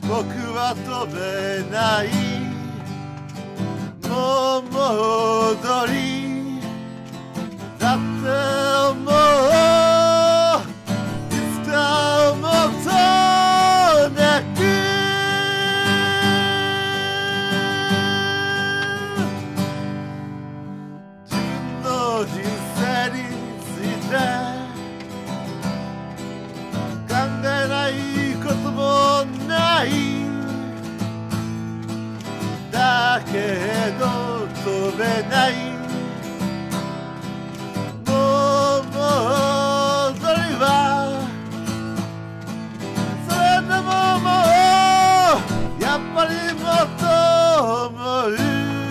僕は飛べないもう戻りだって思ういつかもっとなく自分の人生について考えないこともないだけど飛べないもう戻りはそれでももうやっぱりもっと思う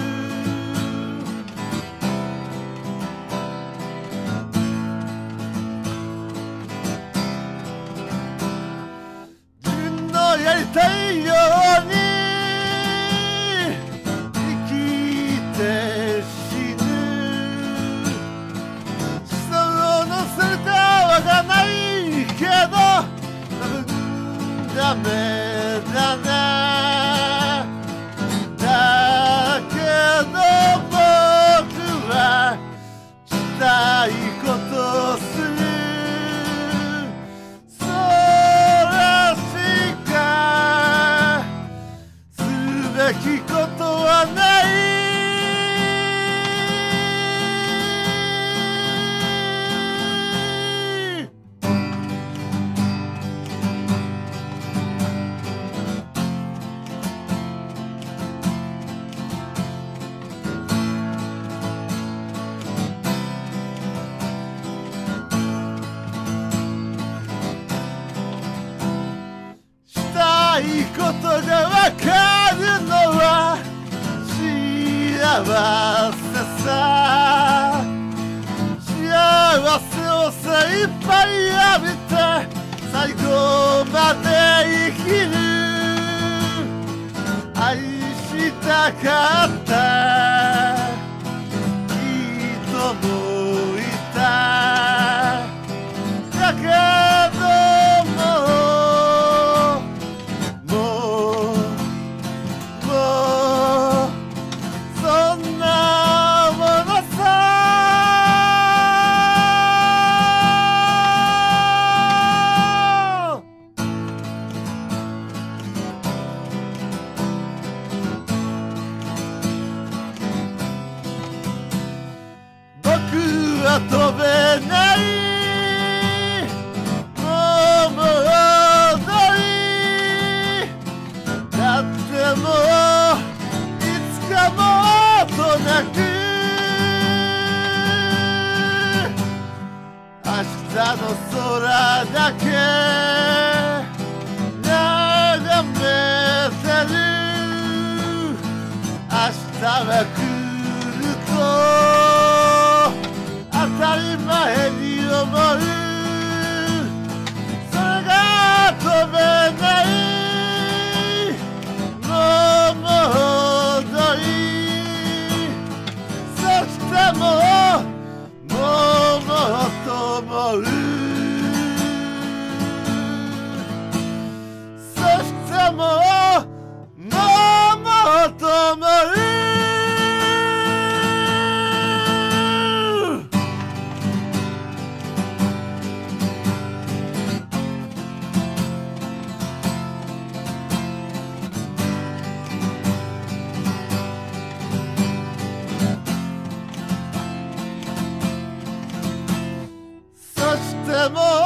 自分のやりたいようにダメだなだけど僕はしたいことをするそれしかすべきことはないいいことがわかるのは幸せさ幸せを精一杯浴びて最後まで生きる愛したかった人もいただけど飛べないもう戻りだってもういつかもっとなく明日の空だけ眺めてる明日は来ると当たり前に思うそれが飛べないもう戻りそしてもうと思うそしてもうと思うでも